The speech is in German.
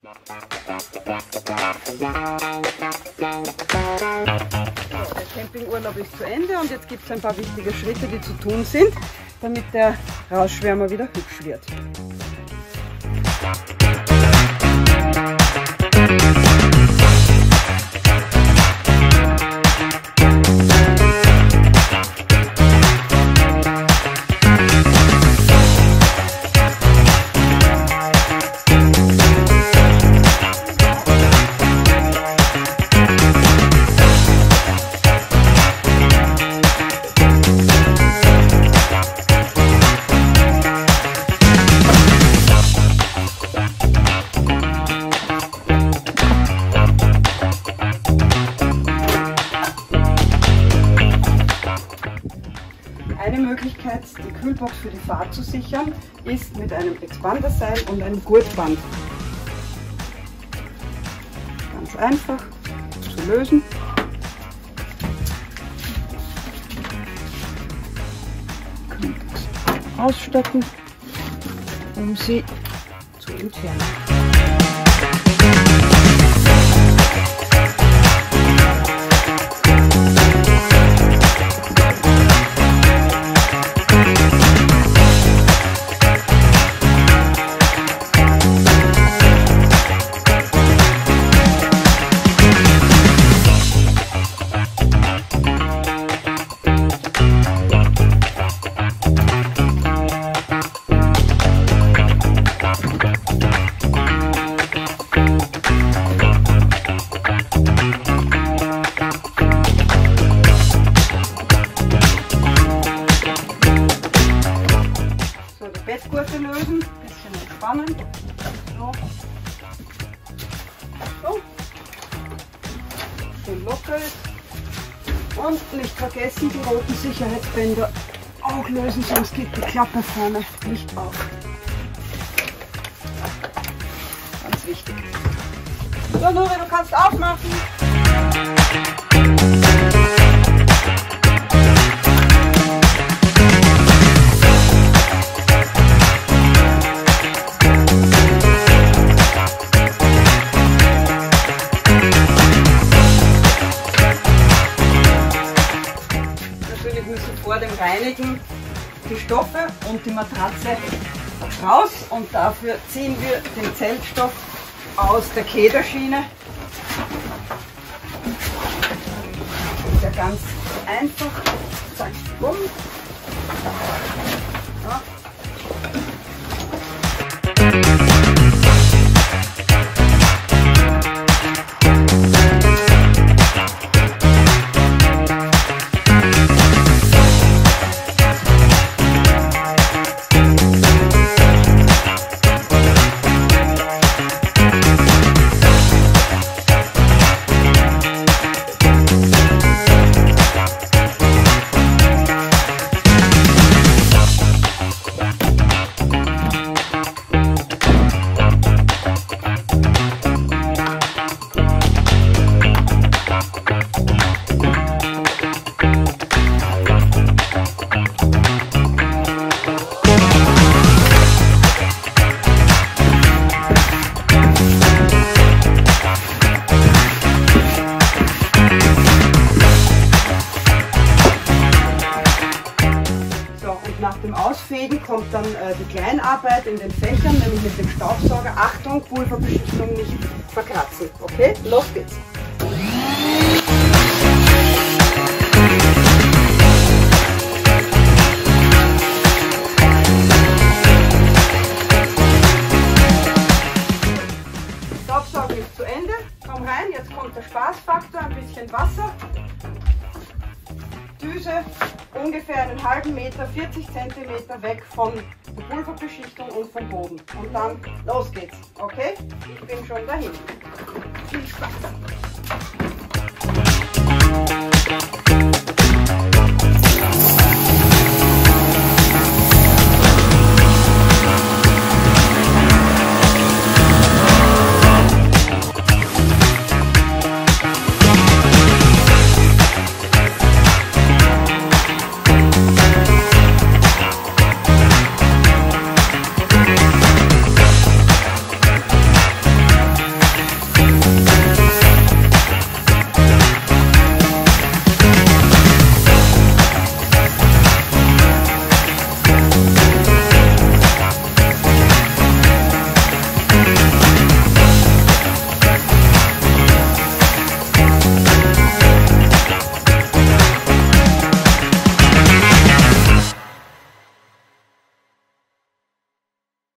Der Campingurlaub ist zu Ende und jetzt gibt es ein paar wichtige Schritte, die zu tun sind, damit der Rausschwärmer wieder hübsch wird. Eine Möglichkeit, die Kühlbox für die Fahrt zu sichern, ist mit einem Expanderseil und einem Gurtband. Ganz einfach zu lösen. Kühlbox ausstatten, um sie zu entfernen. Bettgurte lösen, ein bisschen entspannen. So. So. Schön locker ist. Und nicht vergessen, die roten Sicherheitsbänder auch lösen, sonst geht die Klappe vorne nicht auf. Ganz wichtig. So, Nuri, du kannst aufmachen. Vor dem Reinigen die Stoffe und die Matratze raus und dafür ziehen wir den Zeltstoff aus der Kederschiene. Das ist ja ganz einfach. Zack, bumm. Ja. Nach dem Ausfegen kommt dann die Kleinarbeit in den Fächern, nämlich mit dem Staubsauger. Achtung, Pulverbeschichtung nicht verkratzen. Okay, los geht's. Staubsaugen ist zu Ende. Komm rein, jetzt kommt der Spaßfaktor, ein bisschen Wasser. Düse ungefähr einen halben Meter, 40 cm weg von der Pulverbeschichtung und vom Boden. Und dann los geht's. Okay? Ich bin schon dahin. Viel Spaß!